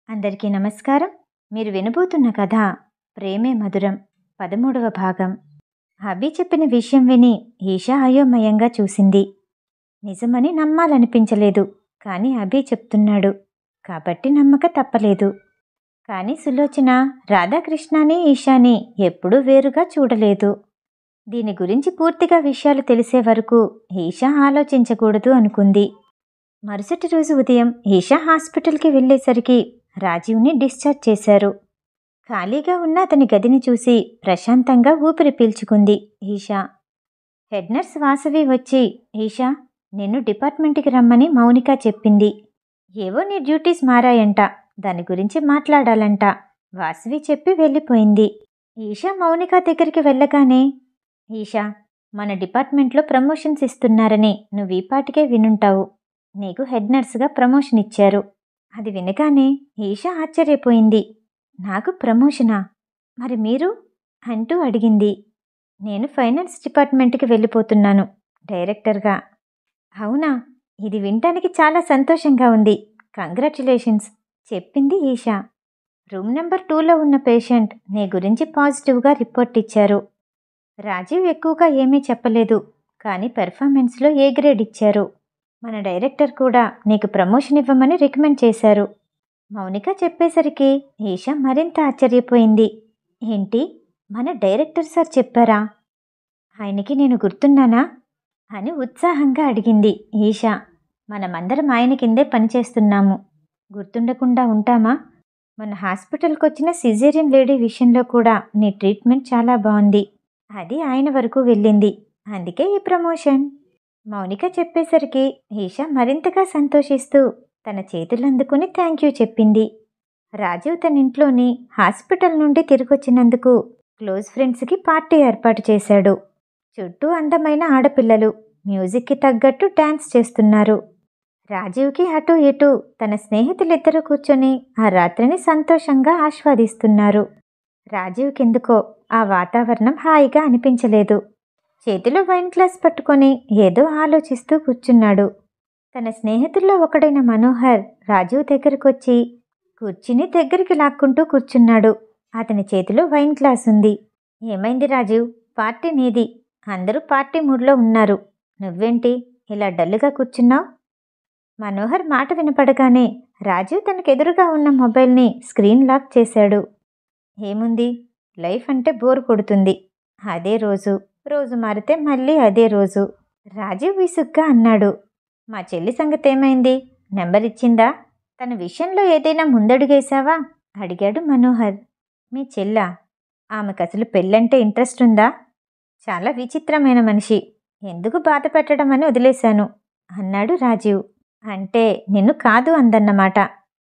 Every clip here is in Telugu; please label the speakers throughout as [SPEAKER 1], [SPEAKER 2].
[SPEAKER 1] అందరికీ నమస్కారం. మీరు వినబోతున్న కథ ప్రేమే మధురం 13వ భాగం. అభి చెప్పిన విషయం విని ఈషా అయోమయంగా చూసింది. నిజమని నమ్మాలనిపించలేదు. కానీ అభి చెప్తున్నాడు కాబట్టి నమ్మక తప్పలేదు. కానీ సులోచన రాధాకృష్ణని ఈషాని ఎప్పుడూ వేరుగా చూడలేదు. దీని గురించి పూర్తిగా విషయాలు తెలిసే వరకు ఈషా ఆలోచించకూడదు అనుకుంది. మరుసటి రోజు ఉదయం ఈషా హాస్పిటల్కి వెళ్ళేసరికి రాజీవ్ని డిశ్చార్జ్ చేశారు. ఖాళీగా ఉన్న అతని గదిని చూసి ప్రశాంతంగా ఊపిరి పీల్చుకుంది ఈషా. హెడ్ నర్స్ వాసవి వచ్చి, ఈషా, నిన్ను డిపార్ట్మెంట్కి రమ్మని మౌనిక చెప్పింది. ఏవో నీ డ్యూటీస్ మారాయంట, దాని గురించి మాట్లాడాలంట వాసవి చెప్పి వెళ్ళిపోయింది. ఈషా మౌనిక దగ్గరికి వెళ్ళగానే, ఈషా, మన డిపార్ట్మెంట్లో ప్రమోషన్స్ ఇస్తున్నారని నువ్వు ఈ పాటికే వినుంటావు. నీకు హెడ్ నర్స్గా ప్రమోషన్ ఇచ్చారు. అది వినగానే ఈషా ఆశ్చర్యపోయింది. నాకు ప్రమోషనా? మరి మీరు? అంటూ అడిగింది. నేను ఫైనాన్స్ డిపార్ట్మెంట్కి వెళ్ళిపోతున్నాను, డైరెక్టర్గా. అవునా? ఇది వినటానికి చాలా సంతోషంగా ఉంది. కంగ్రాచ్యులేషన్స్ చెప్పింది ఈషా. రూమ్ నెంబర్ 2లో ఉన్న పేషెంట్ నీ గురించి పాజిటివ్గా రిపోర్ట్ ఇచ్చారు. రాజీవ్ ఎక్కువగా ఏమీ చెప్పలేదు, కానీ పెర్ఫార్మెన్స్లో ఏ గ్రేడ్ ఇచ్చారు. మన డైరెక్టర్ కూడా నీకు ప్రమోషన్ ఇవ్వమని రికమెండ్ చేశారు. మౌనిక చెప్పేసరికి ఈషా మరింత ఆశ్చర్యపోయింది. ఏంటి, మన డైరెక్టర్ సార్ చెప్పారా? ఆయనకి నేను గుర్తున్నానా అని ఉత్సాహంగా అడిగింది ఈషా. మనమందరం ఆయన కిందే పనిచేస్తున్నాము, గుర్తుండకుండా ఉంటామా? మన హాస్పిటల్కి వచ్చిన సిజేరియన్ లేడీ విషయంలో కూడా నీ ట్రీట్మెంట్ చాలా బాగుంది. అది ఆయన వరకు వెళ్ళింది, అందుకే ఈ ప్రమోషన్. మౌనిక చెప్పేసరికి ఈషా మరింతగా సంతోషిస్తూ తన చేతులు అందుకుని థ్యాంక్ యూ చెప్పింది. రాజీవ్ తన ఇంట్లోని హాస్పిటల్ నుండి తిరిగొచ్చినందుకు క్లోజ్ ఫ్రెండ్స్కి పార్టీ ఏర్పాటు చేశాడు. చుట్టూ అందమైన ఆడపిల్లలు మ్యూజిక్కి తగ్గట్టు డ్యాన్స్ చేస్తున్నారు. రాజీవ్కి అటూ ఇటూ తన స్నేహితులిద్దరూ కూర్చొని ఆ రాత్రిని సంతోషంగా ఆస్వాదిస్తున్నారు. రాజీవ్కెందుకో ఆ వాతావరణం హాయిగా అనిపించలేదు. చేతిలో వైన్ గ్లాస్ పట్టుకొని ఏదో ఆలోచిస్తూ కూర్చున్నాడు. తన స్నేహితుల్లో ఒకడైన మనోహర్ రాజీవ్ దగ్గరకొచ్చి కుర్చీని దగ్గరికి లాక్కుంటూ కూర్చున్నాడు. అతని చేతిలో వైన్ గ్లాస్ ఉంది. ఏమైంది రాజీవ్? పార్టీ నీది, అందరూ పార్టీ మూడ్లో ఉన్నారు. నువ్వేంటి ఇలా డల్లుగా కూర్చున్నావు? మనోహర్ మాట వినపడగానే రాజీవ్ తనకెదురుగా ఉన్న మొబైల్ని స్క్రీన్ లాక్ చేశాడు. ఏముంది, లైఫ్ అంటే బోర్ కొడుతుంది. అదే రోజు రోజు మారితే మళ్ళీ అదే రోజు. రాజీవ్ విసుగ్గా అన్నాడు. మా చెల్లి సంగతేమైంది? నెంబర్ ఇచ్చిందా? తన విషయంలో ఏదైనా ముందడుగేశావా? అడిగాడు మనోహర్. మీ చెల్లా? ఆమెకు అసలు పెళ్ళంటే ఇంట్రెస్ట్ ఉందా? చాలా విచిత్రమైన మనిషి, ఎందుకు బాధ పెట్టడం అని వదిలేశాను అన్నాడు రాజీవ్. అంటే నిన్ను కాదు అందన్నమాట.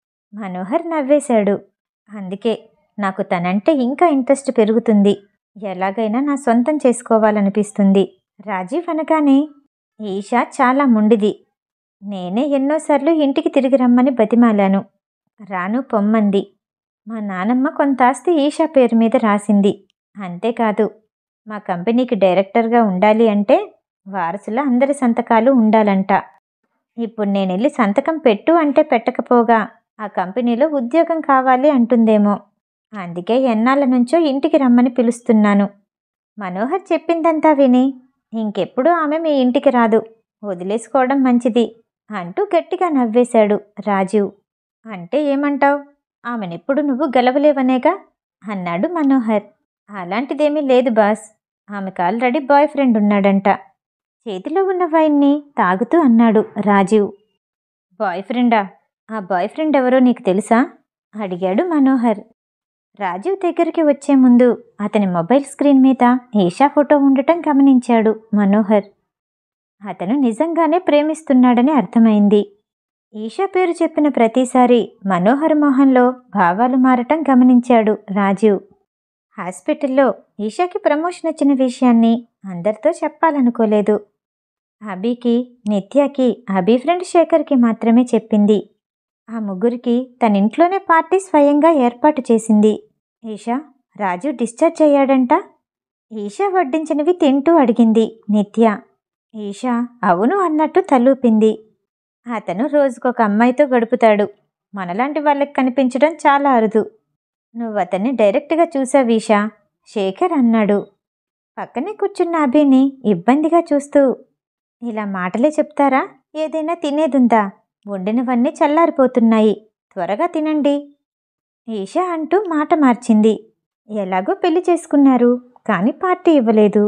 [SPEAKER 1] మనోహర్ నవ్వేశాడు. అందుకే నాకు తనంటే ఇంకా ఇంట్రెస్ట్ పెరుగుతుంది. ఎలాగైనా నా సొంతం చేసుకోవాలనిపిస్తుంది. రాజీవ్ అనగానే, ఈషా చాలా మొండిది. నేనే ఎన్నోసార్లు ఇంటికి తిరిగి రమ్మని బతిమాలాను, రాను పొమ్మంది. మా నానమ్మ కొంత ఆస్తి ఈషా పేరు మీద రాసింది. అంతేకాదు, మా కంపెనీకి డైరెక్టర్గా ఉండాలి అంటే వారసుల అందరి సంతకాలు ఉండాలంట. ఇప్పుడు నేనెళ్ళి సంతకం పెట్టు అంటే పెట్టకపోగా ఆ కంపెనీలో ఉద్యోగం కావాలి అంటుందేమో. అందుకే ఎన్నాళ్ళ నుంచో ఇంటికి రమ్మని పిలుస్తున్నాను. మనోహర్ చెప్పిందంతా విని, ఇంకెప్పుడు ఆమె మీ ఇంటికి రాదు, వదిలేసుకోవడం మంచిది అంటూ గట్టిగా నవ్వేశాడు రాజీవ్. అంటే ఏమంటావు? ఆమెనెప్పుడు నువ్వు గెలవలేవనేగా అన్నాడు మనోహర్. అలాంటిదేమీ లేదు బాస్, ఆమెకు ఆల్రెడీ బాయ్ ఫ్రెండ్ ఉన్నాడంట. చేతిలో ఉన్న వైన్ని తాగుతూ అన్నాడు రాజీవ్. బాయ్ ఫ్రెండా? ఆ బాయ్ ఫ్రెండ్ ఎవరో నీకు తెలుసా? అడిగాడు మనోహర్. రాజీవ్ దగ్గరికి వచ్చే ముందు అతని మొబైల్ స్క్రీన్ మీద ఈషా ఫోటో ఉండటం గమనించాడు మనోహర్. అతను నిజంగానే ప్రేమిస్తున్నాడని అర్థమైంది. ఈషా పేరు చెప్పిన ప్రతిసారి మనోహర్ మొహంలో భావాలు మారటం గమనించాడు రాజీవ్. హాస్పిటల్లో ఈషాకి ప్రమోషన్ వచ్చిన విషయాన్ని అందరితో చెప్పాలనుకోలేదు. అభికి, నిత్యాకి, అభి ఫ్రెండ్ శేఖర్కి మాత్రమే చెప్పింది. ఆ ముగ్గురికి తన ఇంట్లోనే పార్టీ స్వయంగా ఏర్పాటు చేసింది. ఈషా, రాజు డిశ్చార్జ్ అయ్యాడంట? ఈషా వడ్డించినవి తింటూ అడిగింది నిత్య. ఈషా అవును అన్నట్టు తలూపింది. అతను రోజుకొక అమ్మాయితో గడుపుతాడు, మనలాంటి వాళ్ళకి కనిపించడం చాలా అరుదు. నువ్వతన్ని డైరెక్ట్గా చూసావు ఈషా, శేఖర్ అన్నాడు. పక్కనే కూర్చున్న అభిని ఇబ్బందిగా చూస్తూ, ఇలా మాటలే చెప్తారా? ఏదైనా తినేదుందా? వండినవన్నీ చల్లారిపోతున్నాయి, త్వరగా తినండి. ఈషా అంటూ మాట మార్చింది. ఎలాగో పెళ్లి చేసుకున్నారు, కానీ పార్టీ ఇవ్వలేదు.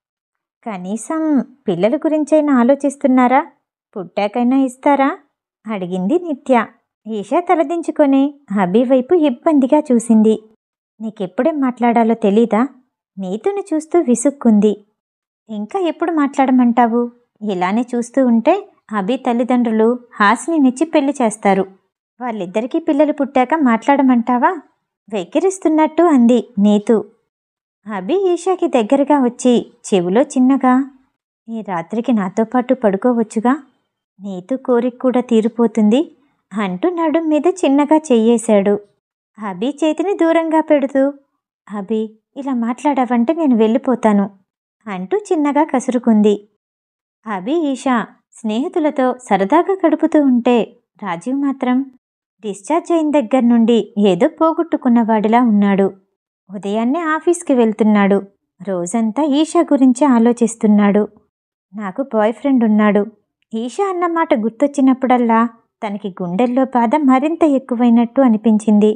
[SPEAKER 1] కనీసం పిల్లల గురించైనా ఆలోచిస్తున్నారా? పుట్టాకైనా ఇస్తారా? అడిగింది నిత్య. ఈషా తలదించుకొని అభి వైపు ఇబ్బందిగా చూసింది. నీకెప్పుడేం మాట్లాడాలో తెలీదా? నీతుని చూస్తూ విసుక్కుంది. ఇంకా ఎప్పుడు మాట్లాడమంటావు? ఇలానే చూస్తూ ఉంటే అభి తల్లిదండ్రులు హాసినినిచ్చి పెళ్లి చేస్తారు. వాళ్ళిద్దరికీ పిల్లలు పుట్టాక మాట్లాడమంటావా? వెక్కిరిస్తున్నట్టు అంది నీతు. అభి ఈషాకి దగ్గరగా వచ్చి చెవిలో చిన్నగా, ఈ రాత్రికి నాతో పాటు పడుకోవచ్చుగా, నీతు కోరిక కూడా తీరిపోతుంది అంటూ నడుం మీద చిన్నగా చెయ్యేశాడు. అభి చేతిని దూరంగా పెడుతూ, అభి ఇలా మాట్లాడావంటే నేను వెళ్ళిపోతాను అంటూ చిన్నగా కసురుకుంది. అభి ఈషా స్నేహితులతో సరదాగా గడుపుతూ ఉంటే రాజీవ్ మాత్రం డిశ్చార్జ్ అయిన దగ్గర నుండి ఏదో పోగొట్టుకున్నవాడిలా ఉన్నాడు. ఉదయాన్నే ఆఫీస్కి వెళ్తున్నాడు. రోజంతా ఈషా గురించి ఆలోచిస్తున్నాడు. నాకు బాయ్ ఫ్రెండ్ ఉన్నాడు. ఈషా అన్నమాట గుర్తొచ్చినప్పుడల్లా తనకి గుండెల్లో బాధ మరింత ఎక్కువైనట్టు అనిపించింది.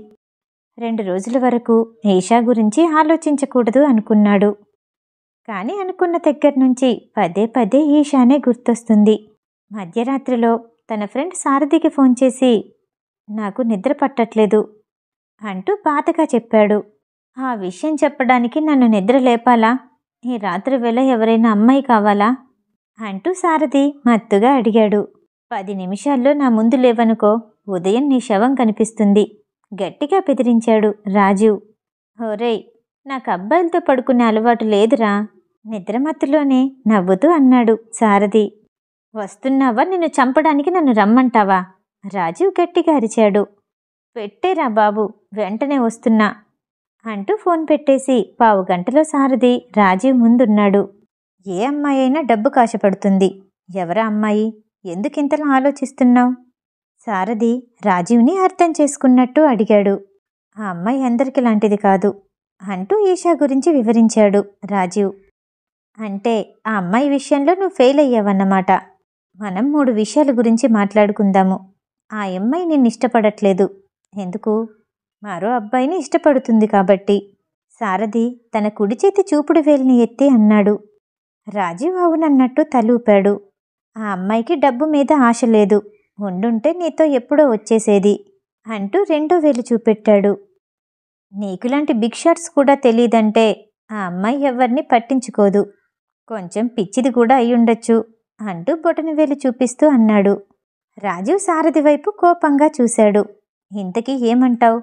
[SPEAKER 1] 2 రోజుల వరకు ఈషా గురించి ఆలోచించకూడదు అనుకున్నాడు. కానీ అనుకున్న దగ్గర నుంచి పదే పదే ఈషానే గుర్తొస్తుంది. మధ్యరాత్రిలో తన ఫ్రెండ్ సారథికి ఫోన్ చేసి, నాకు నిద్ర పట్టట్లేదు అంటూ బాధగా చెప్పాడు. ఆ విషయం చెప్పడానికి నన్ను నిద్ర లేపాలా? ఈ రాత్రి వేళ ఎవరైనా అమ్మాయి కావాలా అంటూ సారథి మత్తుగా అడిగాడు. 10 నిమిషాల్లో నా ముందు లేవనుకో, ఉదయం నీ శవం కనిపిస్తుంది గట్టిగా బెదిరించాడు రాజీవ్. హోరేయ్, నాకు అబ్బాయిలతో పడుకునే అలవాటు లేదురా, నిద్రమత్తులోనే నవ్వుతూ అన్నాడు సారథి. వస్తున్నావా? నిన్ను చంపడానికి నన్ను రమ్మంటావా? రాజీవ్ గట్టిగా అరిచాడు. పెట్టేరా బాబు, వెంటనే వస్తున్నా అంటూ ఫోన్ పెట్టేసి 15 గంటలో సారథి రాజీవ్ ముందున్నాడు. ఏ అమ్మాయి అయినా డబ్బు కాశపడుతుంది. ఎవరా అమ్మాయి? ఎందుకింతలా ఆలోచిస్తున్నావు? సారథి రాజీవ్ని అర్థం చేసుకున్నట్టు అడిగాడు. ఆ అమ్మాయి అందరికి లాంటిది కాదు అంటూ ఈషా గురించి వివరించాడు రాజీవ్. అంటే ఆ అమ్మాయి విషయంలో నువ్వు ఫెయిల్ అయ్యావన్నమాట. మనం 3 విషయాల గురించి మాట్లాడుకుందాము. ఆ అమ్మాయి నిన్ను ఇష్టపడట్లేదు. ఎందుకు? మరో అబ్బాయిని ఇష్టపడుతుంది కాబట్టి. సారథి తన కుడి చేతి చూపుడు వేలిని ఎత్తి అన్నాడు. రాజీవ్ అవునన్నట్టు తలూపాడు. ఆ అమ్మాయికి డబ్బు మీద ఆశ లేదు. ఉండుంటే నీతో ఎప్పుడో వచ్చేసేది అంటూ 2వ వేలు చూపెట్టాడు. నీకులాంటి బిగ్ షాట్స్ కూడా తెలీదంటే ఆ అమ్మాయి ఎవరిని పట్టించుకోదు. కొంచెం పిచ్చిది కూడా అయ్యుండొచ్చు అంటూ బొటనవేలు చూపిస్తూ అన్నాడు. రాజీవ్ సారథి వైపు కోపంగా చూశాడు. ఇంతకీ ఏమంటావు?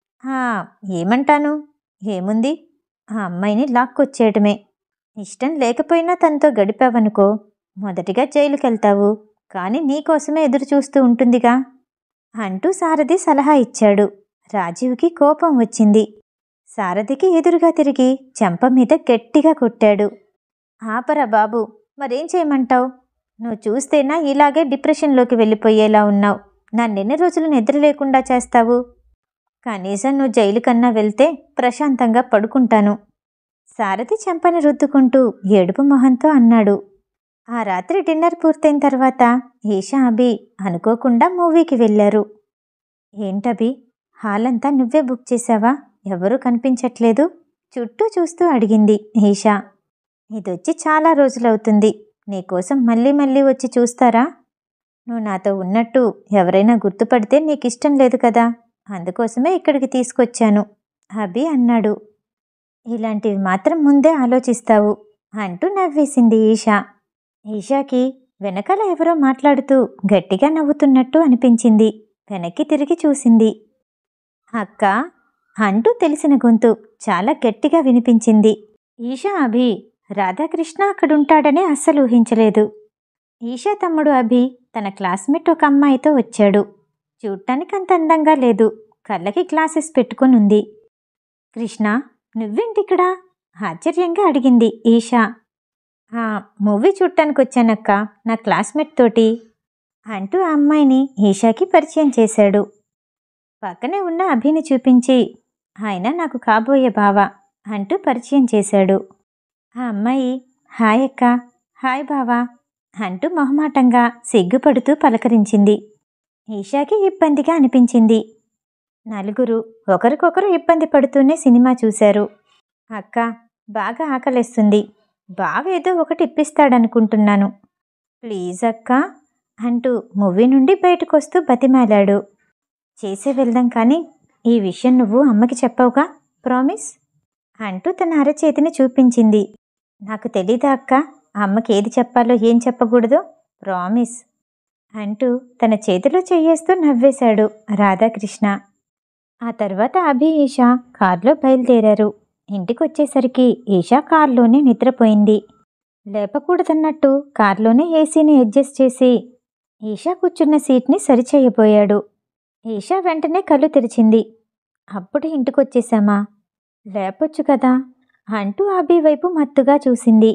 [SPEAKER 1] ఏమంటాను? ఏముంది? ఆ అమ్మాయిని లాక్కొచ్చేయటమే. ఇష్టం లేకపోయినా తనతో గడిపావనుకో, మొదటిగా జైలుకెళ్తావు, కానీ నీకోసమే ఎదురు చూస్తూ ఉంటుందిగా అంటూ సారథి సలహా ఇచ్చాడు. రాజీవ్కి కోపం వచ్చింది. సారథికి ఎదురుగా తిరిగి చెంప మీద గట్టిగా కొట్టాడు. ఆపరా బాబు, మరేం చేయమంటావు? నువ్వు చూస్తేనా ఇలాగే డిప్రెషన్లోకి వెళ్ళిపోయేలా ఉన్నావు. నన్నెన్ని రోజులు నిద్ర లేకుండా చేస్తావు? కనీసం నువ్వు జైలు కన్నా వెళ్తే ప్రశాంతంగా పడుకుంటాను. సారథి చెంపని రుద్దుకుంటూ ఏడుపు మొహంతో అన్నాడు. ఆ రాత్రి డిన్నర్ పూర్తయిన తర్వాత ఈషా అభి అనుకోకుండా మూవీకి వెళ్ళారు. ఏంటభి, హాల్ అంతా నువ్వే బుక్ చేశావా? ఎవరూ కనిపించట్లేదు చుట్టూ చూస్తూ అడిగింది ఈషా. ఇదొచ్చి చాలా రోజులవుతుంది. నీకోసం మళ్ళీ మళ్ళీ వచ్చి చూస్తారా? నువ్వు నాతో ఉన్నట్టు ఎవరైనా గుర్తుపడితే నీకిష్టం లేదు కదా, అందుకోసమే ఇక్కడికి తీసుకొచ్చాను అభి అన్నాడు. ఇలాంటివి మాత్రం ముందే ఆలోచిస్తావు అంటూ నవ్వేసింది ఈషా. ఈషాకి వెనకాల ఎవరో మాట్లాడుతూ గట్టిగా నవ్వుతున్నట్టు అనిపించింది. వెనక్కి తిరిగి చూసింది. అక్క అంటూ తెలిసిన గొంతు చాలా గట్టిగా వినిపించింది. ఈషా అభి రాధాకృష్ణ అక్కడుంటాడని అస్సలు ఊహించలేదు. ఈషా తమ్ముడు అభి తన క్లాస్మేట్ ఒక అమ్మాయితో వచ్చాడు. చూడటానికి అంత అందంగా లేదు, కళ్ళకి గ్లాసెస్ పెట్టుకునుంది. కృష్ణ, నువ్వేంటిక్కడా? ఆశ్చర్యంగా అడిగింది ఈషా. మూవీ చూడటానికి వచ్చానక్క, నా క్లాస్మేట్ తోటి అంటూ ఆ అమ్మాయిని ఈషాకి పరిచయం చేశాడు. పక్కనే ఉన్న అభిని చూపించి, ఆయన నాకు కాబోయే బావ అంటూ పరిచయం చేశాడు. ఆ అమ్మాయి హాయ్ అక్క, హాయ్ బావా అంటూ మొహమాటంగా సిగ్గుపడుతూ పలకరించింది. ఈషాకి ఇబ్బందిగా అనిపించింది. నలుగురు ఒకరికొకరు ఇబ్బంది పడుతూనే సినిమా చూశారు. అక్క, బాగా ఆకలేస్తుంది, బావ ఏదో ఒకటి ఇప్పిస్తాడనుకుంటున్నాను, ప్లీజ్ అక్క అంటూ మూవీ నుండి బయటకొస్తూ బతిమాలాడు. చేసే వెళ్దాం కానీ ఈ విషయం నువ్వు అమ్మకి చెప్పవుగా, ప్రామిస్ అంటూ తన అరచేతిని చూపించింది. నాకు తెలీదా అక్క, అమ్మకి ఏది చెప్పాలో ఏం చెప్పకూడదో, ప్రామిస్ అంటూ తన చేతిలో చెయ్యేస్తూ నవ్వేశాడు రాధాకృష్ణ. ఆ తర్వాత అభి ఈషా కారులో బయలుదేరారు. ఇంటికొచ్చేసరికి ఈషా కారులోనే నిద్రపోయింది. లేపకూడదన్నట్టు కారులోనే ఏసీని అడ్జస్ట్ చేసి ఈషా కూర్చున్న సీట్ని సరిచేయబోయాడు. ఈషా వెంటనే కళ్ళు తెరిచింది. అప్పుడే ఇంటికొచ్చేశామా, లేపొచ్చు కదా అంటూ అభి వైపు మత్తుగా చూసింది.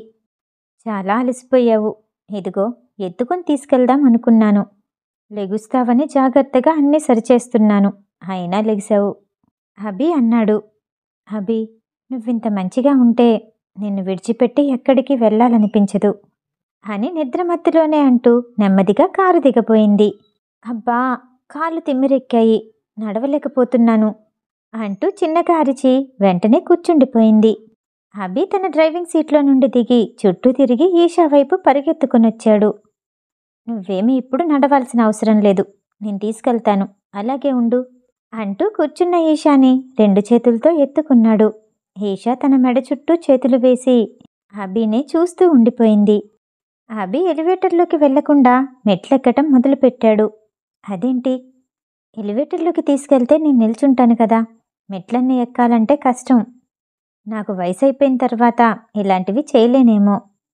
[SPEAKER 1] చాలా అలసిపోయావు, ఇదిగో ఎత్తుకొని తీసుకెళ్దాం అనుకున్నాను, లెగుస్తావని జాగ్రత్తగా అన్నీ సరిచేస్తున్నాను, అయినా లెగిశావు అభి అన్నాడు. అభి, నువ్వింత మంచిగా ఉంటే నిన్ను విడిచిపెట్టి ఎక్కడికి వెళ్ళాలనిపించదు అని నిద్రమత్తులోనే అంటూ నెమ్మదిగా కారు దిగబోయింది. అబ్బా, కాళ్ళు తిమ్మిరెక్కాయి, నడవలేకపోతున్నాను అంటూ చిన్నగా అరిచి వెంటనే కూర్చుండిపోయింది. అభి తన డ్రైవింగ్ సీట్లో నుండి దిగి చుట్టూ తిరిగి ఈషా వైపు పరిగెత్తుకునొచ్చాడు. నువ్వేమీ ఇప్పుడు నడవాల్సిన అవసరం లేదు, నేను తీసుకెళ్తాను, అలాగే ఉండు అంటూ కూర్చున్న ఈషాని 2 చేతులతో ఎత్తుకున్నాడు. ఈషా తన మెడ చుట్టూ చేతులు వేసి అభినే చూస్తూ ఉండిపోయింది. అభి ఎలివేటర్లోకి వెళ్లకుండా మెట్లెక్కటం మొదలుపెట్టాడు. అదేంటి, ఎలివేటర్లోకి తీసుకెళ్తే నేను నిల్చుంటాను కదా, మెట్లన్నీ ఎక్కాలంటే కష్టం, నాకు వయసైపోయిన తర్వాత ఇలాంటివి చేయలేనేమో.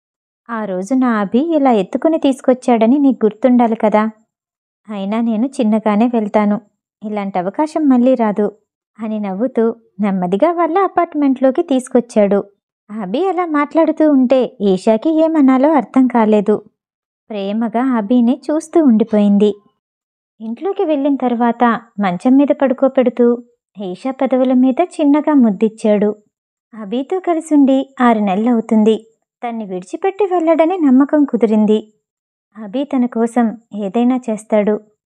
[SPEAKER 1] ఆ రోజు నా అభి ఇలా ఎత్తుకుని తీసుకొచ్చాడని నీకు గుర్తుండాలి కదా, అయినా నేను చిన్నగానే వెళ్తాను, ఇలాంటి అవకాశం మళ్ళీ రాదు అని నవ్వుతూ నెమ్మదిగా వాళ్ళ అపార్ట్మెంట్లోకి తీసుకొచ్చాడు. అభి అలా మాట్లాడుతూ ఉంటే ఈషాకి ఏమనాలో అర్థం కాలేదు. ప్రేమగా అభిని చూస్తూ ఉండిపోయింది. ఇంట్లోకి వెళ్ళిన తర్వాత మంచం మీద పడుకోపెడుతూ ఈషా పెదవుల మీద చిన్నగా ముద్దిచ్చాడు. అభితో కలిసుండి 6 నెలలవుతుంది. తన్ని విడిచిపెట్టి వెళ్ళడని నమ్మకం కుదిరింది. అభి తన కోసం ఏదైనా చేస్తాడు.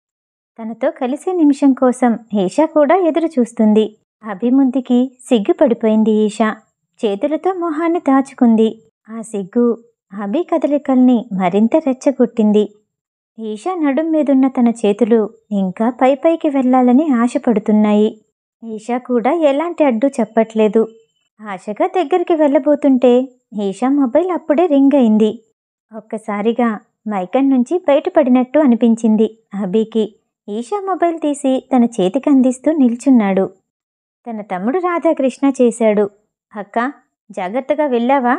[SPEAKER 1] తనతో కలిసే నిమిషం కోసం ఈషా కూడా ఎదురు చూస్తుంది. అభి ముందుకి సిగ్గుపడిపోయింది ఈషా. చేతులతో మొహాన్ని దాచుకుంది. ఆ సిగ్గు అభి కదలికల్ని మరింత రెచ్చగొట్టింది. ఈషా నడుం మీదున్న తన చేతులు ఇంకా పైపైకి వెళ్లాలని ఆశపడుతున్నాయి. ఈషా కూడా ఎలాంటి అడ్డు చెప్పట్లేదు. ఆశగా దగ్గరికి వెళ్ళబోతుంటే ఈషా మొబైల్ అప్పుడే రింగ్ అయింది. ఒక్కసారిగా మైకన్ నుంచి బయటపడినట్టు అనిపించింది అభికి. ఈషా మొబైల్ తీసి తన చేతికి అందిస్తూ నిల్చున్నాడు. తన తమ్ముడు రాధాకృష్ణ చేశాడు. అక్క, జాగ్రత్తగా వెళ్ళావా?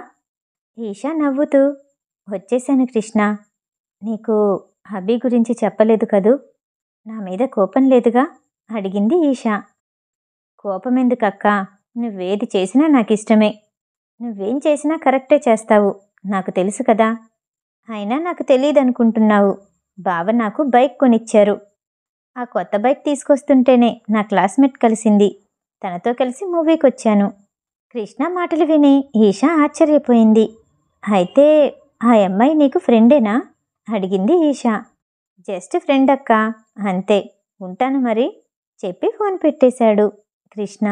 [SPEAKER 1] ఈషా నవ్వుతూ, వచ్చేశాను కృష్ణ, నీకు అభి గురించి చెప్పలేదు కదూ, నా మీద కోపం లేదుగా అడిగింది ఈషా. కోపమెందుకక్కా, నువ్వేది చేసినా నాకిష్టమే, నువ్వేం చేసినా కరెక్టే చేస్తావు, నాకు తెలుసు కదా. అయినా నాకు తెలియదనుకుంటున్నావు, బావ నాకు బైక్ కొనిచ్చారు. ఆ కొత్త బైక్ తీసుకొస్తుంటేనే నా క్లాస్మేట్ కలిసింది, తనతో కలిసి మూవీకొచ్చాను. కృష్ణ మాటలు విని ఈషా ఆశ్చర్యపోయింది. అయితే ఆ అమ్మాయి నీకు ఫ్రెండేనా అడిగింది ఈషా. జస్ట్ ఫ్రెండ్ అక్క, అంతే, ఉంటాను మరి చెప్పి ఫోన్ పెట్టేశాడు కృష్ణ.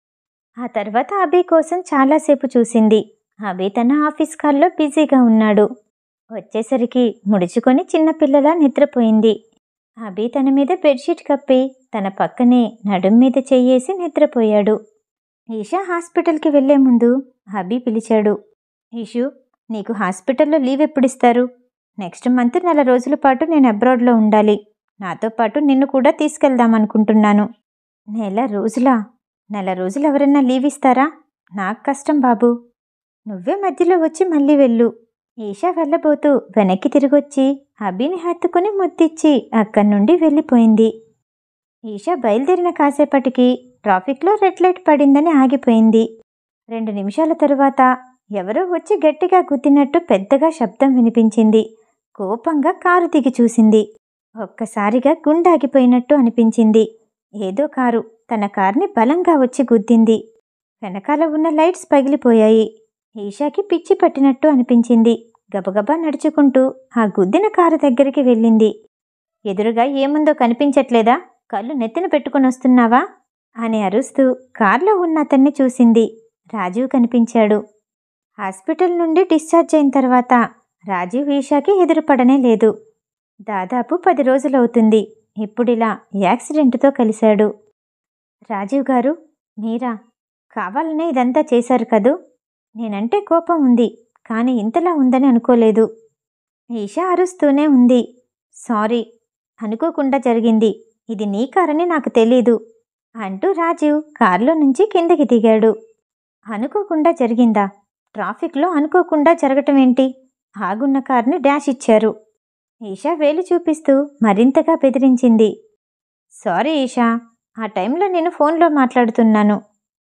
[SPEAKER 1] ఆ తర్వాత అభి కోసం చాలాసేపు చూసింది. అభి తన ఆఫీస్ కాల్లో బిజీగా ఉన్నాడు. వచ్చేసరికి ముడుచుకొని చిన్నపిల్లలా నిద్రపోయింది. అభి తన మీద బెడ్షీట్ కప్పి తన పక్కనే నడుం మీద చెయ్యేసి నిద్రపోయాడు. ఈషా హాస్పిటల్కి వెళ్లే ముందు అభి పిలిచాడు. ఈషు, నీకు హాస్పిటల్లో లీవ్ ఎప్పుడిస్తారు? నెక్స్ట్ మంత్ 4 రోజుల పాటు నేను అబ్రాడ్లో ఉండాలి. నాతో పాటు నిన్ను కూడా తీసుకెళ్దామనుకుంటున్నాను. 4 రోజులా? 4 రోజులు ఎవరన్నా లీవ్ ఇస్తారా? నాకు కష్టం బాబు, నువ్వే మధ్యలో వచ్చి మళ్ళీ వెళ్ళు. ఈషా వెళ్ళబోతూ వెనక్కి తిరిగొచ్చి అభిని హత్తుకుని ముద్దిచ్చి అక్కడి నుండి వెళ్ళిపోయింది. ఈషా బయలుదేరిన కాసేపటికి ట్రాఫిక్లో రెడ్ లైట్ పడిందని ఆగిపోయింది. 2 నిమిషాల తరువాత ఎవరో వచ్చి గట్టిగా గుద్దినట్టు పెద్దగా శబ్దం వినిపించింది. కోపంగా కారు దిగి చూసింది. ఒక్కసారిగా గుండాగిపోయినట్టు అనిపించింది. ఏదో కారు తన కార్ని బలంగా వచ్చి గుద్దింది. వెనకాల ఉన్న లైట్స్ పగిలిపోయాయి. ఈషాకి పిచ్చి పట్టినట్టు అనిపించింది. గబగబా నడుచుకుంటూ ఆ గుద్దిన కారు దగ్గరికి వెళ్ళింది. ఎదురుగా ఏముందో కనిపించట్లేదా? కళ్ళు నెత్తిన పెట్టుకుని వస్తున్నావా అని అరుస్తూ కారులో ఉన్న అతన్ని చూసింది. రాజీవ్ కనిపించాడు. హాస్పిటల్ నుండి డిశ్చార్జ్ అయిన తర్వాత రాజీవ్ ఈషాకి ఎదురుపడనే లేదు. దాదాపు 10 రోజులవుతుంది. ఇప్పుడిలా యాక్సిడెంట్తో కలిశాడు. రాజీవ్ గారు, మీరా? కావాలనే ఇదంతా చేశారు కదూ? నేనంటే కోపం ఉంది, కానీ ఇంతలా ఉందని అనుకోలేదు. ఈషా అరుస్తూనే ఉంది. సారీ, అనుకోకుండా జరిగింది. ఇది నీ కారని నాకు తెలీదు అంటూ రాజీవ్ కారులో నుంచి కిందకి దిగాడు. అనుకోకుండా జరిగిందా? ట్రాఫిక్లో అనుకోకుండా జరగటమేంటి? ఆగున్న కార్ని డాష్ ఇచ్చారు. ఈషా వేలు చూపిస్తూ మరింతగా బెదిరించింది. సారీ ఈషా, ఆ టైంలో నేను ఫోన్లో మాట్లాడుతున్నాను.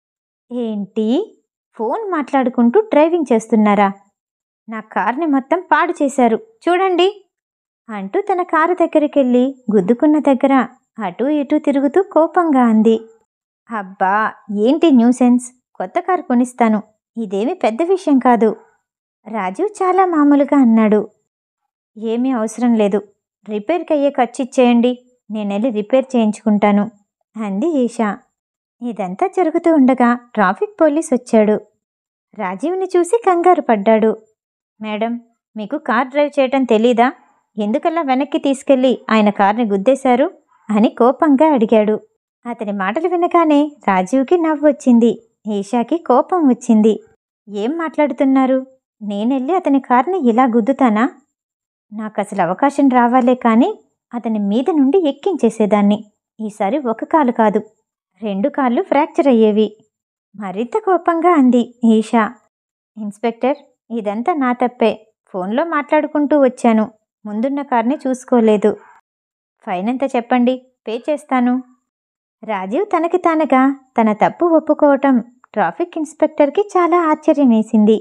[SPEAKER 1] ఏంటి? ఫోన్ మాట్లాడుకుంటూ డ్రైవింగ్ చేస్తున్నారా? నా కార్ని మొత్తం పాడు చేశారు చూడండి అంటూ తన కారు దగ్గరికెళ్ళి గుద్దుకున్న దగ్గర అటూ ఇటూ తిరుగుతూ కోపంగా అంది. అబ్బా, ఏంటి న్యూసెన్స్? కొత్త కారు కొనిస్తాను, ఇదేమీ పెద్ద విషయం కాదు. రాజు చాలా మామూలుగా అన్నాడు. ఏమీ అవసరం లేదు, రిపేర్కి అయ్యే ఖర్చు ఇచ్చేయండి, నేనెళ్ళి రిపేర్ చేయించుకుంటాను అంది ఈషా. ఇదంతా జరుగుతూ ఉండగా ట్రాఫిక్ పోలీస్ వచ్చాడు. రాజీవ్ని చూసి కంగారు పడ్డాడు. మేడం, మీకు కార్ డ్రైవ్ చేయటం తెలీదా? ఎందుకలా వెనక్కి తీసుకెళ్ళి ఆయన కార్ని గుద్దేశారు అని కోపంగా అడిగాడు. అతని మాటలు వినగానే రాజీవ్కి నవ్వొచ్చింది. ఈషాకి కోపం వచ్చింది. ఏం మాట్లాడుతున్నారు? నేనెళ్ళి అతని కార్ని ఇలా గుద్దుతానా? నాకసలు అవకాశం రావాలే కానీ అతని మీద నుండి ఎక్కించేసేదాన్ని. ఈసారి ఒక కాలు కాదు, 2 కాళ్ళు ఫ్రాక్చర్ అయ్యేవి. మరింత కోపంగా అంది ఈషా. ఇన్స్పెక్టర్, ఇదంతా నా తప్పే. ఫోన్లో మాట్లాడుకుంటూ వచ్చాను, ముందున్న కార్ని చూసుకోలేదు. ఫైన్ ఎంత చెప్పండి, పే చేస్తాను. రాజీవ్ తనకి తానుగా తన తప్పు ఒప్పుకోవటం ట్రాఫిక్ ఇన్స్పెక్టర్కి చాలా ఆశ్చర్యం వేసింది.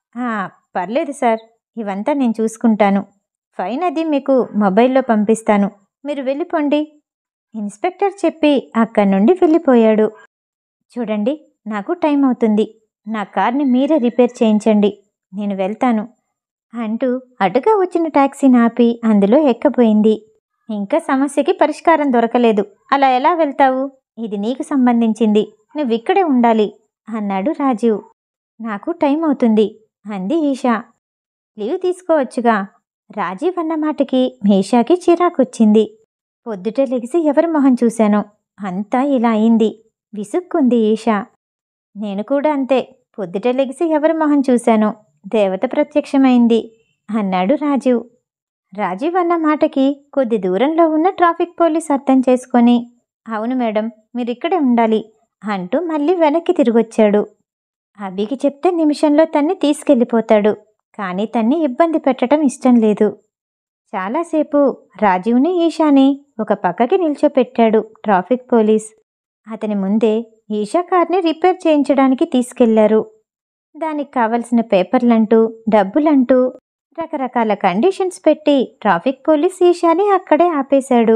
[SPEAKER 1] పర్లేదు సార్, ఇవంతా నేను చూసుకుంటాను. ఫైన్ అది మీకు మొబైల్లో పంపిస్తాను, మీరు వెళ్ళిపోండి ఇన్స్పెక్టర్ చెప్పి అక్కడి నుండి వెళ్ళిపోయాడు. చూడండి, నాకు టైం అవుతుంది, నా కార్ని మీరే రిపేర్ చేయించండి, నేను వెళ్తాను అంటూ అటుగా వచ్చిన టాక్సీని ఆపి అందులో ఎక్కబోయింది. ఇంకా సమస్యకి పరిష్కారం దొరకలేదు, అలా ఎలా వెళ్తావు? ఇది నీకు సంబంధించింది, నువ్విక్కడే ఉండాలి అన్నాడు రాజీవ్. నాకు టైం అవుతుంది అంది ఈషా. లీవ్ తీసుకోవచ్చుగా. రాజీవ్ అన్న మాటకి ఈషాకి చిరాకొచ్చింది. పొద్దుటే లెగిసి ఎవరి మొహం చూశానో అంతా ఇలా అయింది, విసుక్కుంది ఈషా. నేను కూడా అంతే, పొద్దుటే లెగిసి ఎవరి మొహం చూశానో దేవత ప్రత్యక్షమైంది అన్నాడు రాజీవ్. రాజీవ్ అన్న మాటకి కొద్ది దూరంలో ఉన్న ట్రాఫిక్ పోలీస్ అర్థం చేసుకొని, అవును మేడం, మీరిక్కడే ఉండాలి అంటూ మళ్ళీ వెనక్కి తిరిగొచ్చాడు. అభికి చెప్తే నిమిషంలో తన్ని తీసుకెళ్ళిపోతాడు, కానీ తన్ని ఇబ్బంది పెట్టడం ఇష్టం లేదు. చాలాసేపు రాజీవ్ని ఈషాని ఒక పక్కకి నిల్చోపెట్టాడు ట్రాఫిక్ పోలీస్. అతని ముందే ఈషా కార్ని రిపేర్ చేయించడానికి తీసుకెళ్లారు. దానికి కావలసిన పేపర్లంటూ డబ్బులంటూ రకరకాల కండిషన్స్ పెట్టి ట్రాఫిక్ పోలీస్ ఈషాని అక్కడే ఆపేశాడు.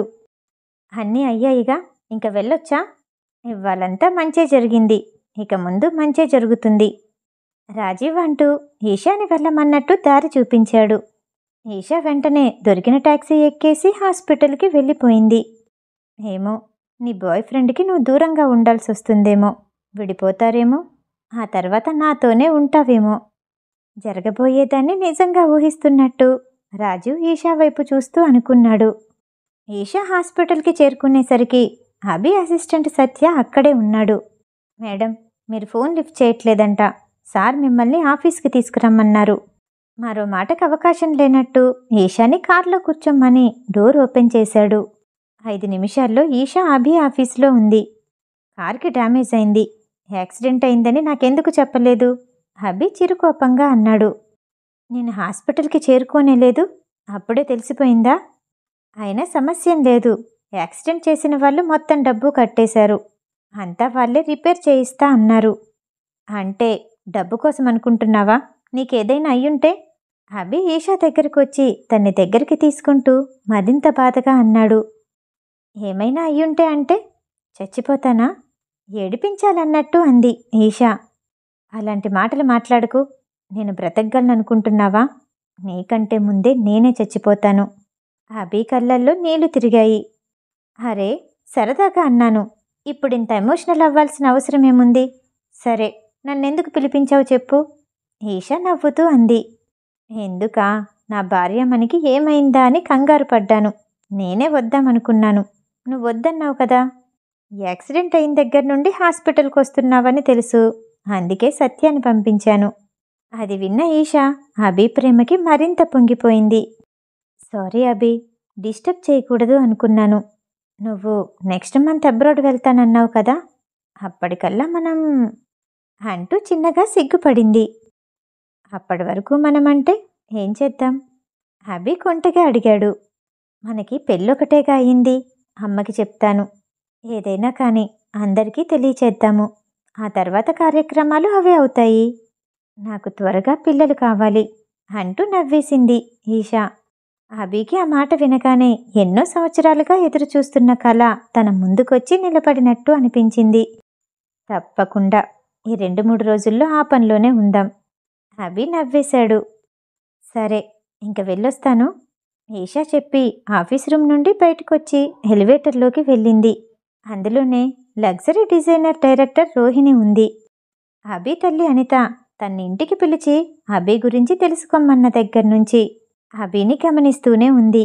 [SPEAKER 1] అన్నీ అయ్యాయిగా, ఇంక వెళ్ళొచ్చా? ఇవాళంతా మంచే జరిగింది, ఇక ముందు మంచే జరుగుతుంది రాజీవ్ అంటూ ఈషాని వెళ్ళమన్నట్టు దారి చూపించాడు. ఈషా వెంటనే దొరికిన టాక్సీ ఎక్కేసి హాస్పిటల్కి వెళ్ళిపోయింది. ఏమో, నీ బాయ్ ఫ్రెండ్కి నువ్వు దూరంగా ఉండాల్సి వస్తుందేమో, విడిపోతారేమో, ఆ తర్వాత నాతోనే ఉంటావేమో. జరగబోయేదాన్ని నిజంగా ఊహిస్తున్నట్టు రాజు ఈషా వైపు చూస్తూ అనుకున్నాడు. ఈషా హాస్పిటల్కి చేరుకునేసరికి అభి అసిస్టెంట్ సత్య అక్కడే ఉన్నాడు. మేడం, మీరు ఫోన్ లిఫ్ట్ చేయట్లేదంట, సార్ మిమ్మల్ని ఆఫీస్కి తీసుకురమ్మన్నారు. మరో మాటకు అవకాశం లేనట్టు ఈషాని కార్లో కూర్చోమ్మని డోర్ ఓపెన్ చేశాడు. 5 నిమిషాల్లో ఈషా అభి ఆఫీస్లో ఉంది. కార్కి డ్యామేజ్ అయింది, యాక్సిడెంట్ అయిందని నాకెందుకు చెప్పలేదు? అభి చిరుకోపంగా అన్నాడు. నేను హాస్పిటల్కి చేరుకోనేలేదు, అప్పుడే తెలిసిపోయిందా? అయినా సమస్యేం లేదు, యాక్సిడెంట్ చేసిన వాళ్ళు మొత్తం డబ్బు కట్టేశారు, అంతా వాళ్ళే రిపేర్ చేయిస్తా అన్నారు. అంటే డబ్బు కోసం అనుకుంటున్నావా? నీకేదైనా అయ్యుంటే? అభి ఈషా దగ్గరకు వచ్చి తన్ని దగ్గరికి తీసుకుంటూ మరింత బాధగా అన్నాడు. ఏమైనా అయ్యుంటే అంటే? చచ్చిపోతానా? ఏడిపించాలన్నట్టు అంది ఈషా. అలాంటి మాటలు మాట్లాడకు. నేను బ్రతకగలననుకుంటున్నావా? నీకంటే ముందే నేనే చచ్చిపోతాను. అభి కళ్ళల్లో నీళ్లు తిరిగాయి. అరే, సరదాగా అన్నాను. ఇప్పుడింత ఎమోషనల్ అవ్వాల్సిన అవసరమేముంది? సరే, నన్నెందుకు పిలిపించావు చెప్పు? ఈషా నవ్వుతూ అంది. ఎందుకా? నా భార్యమ్మనికి ఏమైందా అని కంగారు పడ్డాను. నేనే వద్దామనుకున్నాను. నువ్వు వద్దన్నావు కదా. యాక్సిడెంట్ అయిన దగ్గర నుండి హాస్పిటల్కి వస్తున్నావని తెలుసు. అందుకే సత్యాన్ని పంపించాను. అది విన్న ఈషా అభి ప్రేమకి మరింత పొంగిపోయింది. సారీ అభి, డిస్టర్బ్ చేయకూడదు అనుకున్నాను. నువ్వు నెక్స్ట్ మంత్ అబ్రాడ్ వెళ్తానన్నావు కదా, అప్పటికల్లా మనం అంటూ చిన్నగా సిగ్గుపడింది. అప్పటి వరకు మనమంటే ఏం చేద్దాం? అభి కొంటగా అడిగాడు. మనకి పెళ్ళొకటేగా అయింది. అమ్మకి చెప్తాను. ఏదైనా కానీ అందరికీ తెలియచేద్దాము. ఆ తర్వాత కార్యక్రమాలు అవే అవుతాయి. నాకు త్వరగా పిల్లలు కావాలి అంటూ నవ్వేసింది ఈషా. అభికి ఆ మాట వినగానే ఎన్నో సంవత్సరాలుగా ఎదురుచూస్తున్న కళ తన ముందుకొచ్చి నిలబడినట్టు అనిపించింది. తప్పకుండా ఈ 2-3 రోజుల్లో ఆ పనిలోనే ఉందాం. అభి నవ్వేశాడు. సరే, ఇంక వెళ్ళొస్తాను. ఈషా చెప్పి ఆఫీస్ రూమ్ నుండి బయటకొచ్చి ఎలివేటర్లోకి వెళ్ళింది. అందులోనే లగ్జరీ డిజైనర్ డైరెక్టర్ రోహిణి ఉంది. అభి తల్లి అనిత తన ఇంటికి పిలిచి అభి గురించి తెలుసుకోమన్న దగ్గర నుంచి అభిని గమనిస్తూనే ఉంది.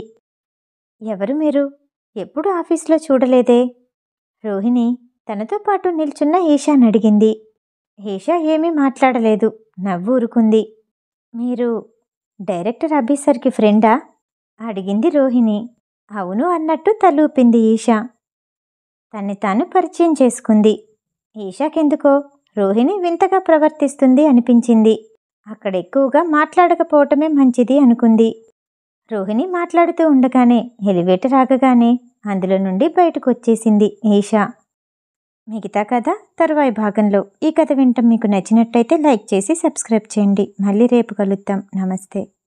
[SPEAKER 1] ఎవరు మీరు? ఎప్పుడు ఆఫీస్లో చూడలేదే? రోహిణి తనతో పాటు నిల్చున్న ఈషాని అడిగింది. ఈషా ఏమీ మాట్లాడలేదు, నవ్వు ఊరుకుంది. మీరు డైరెక్టర్ అభి సార్కి ఫ్రెండా? అడిగింది రోహిణి. అవును అన్నట్టు తలూపింది ఈషా. తన్ని తాను పరిచయం చేసుకుంది. ఈషాకెందుకో రోహిణి వింతగా ప్రవర్తిస్తుంది అనిపించింది. అక్కడ ఎక్కువగా మాట్లాడకపోవటమే మంచిది అనుకుంది. రోహిణి మాట్లాడుతూ ఉండగానే ఎలివేటర్ ఆగగానే అందులో నుండి బయటకు వచ్చేసింది ఈషా. మిగతా కథ తరువాయి భాగంలో. ఈ కథ వింటం మీకు నచ్చినట్టయితే లైక్ చేసి సబ్స్క్రైబ్ చేయండి. మళ్ళీ రేపు కలుద్దాం. నమస్తే.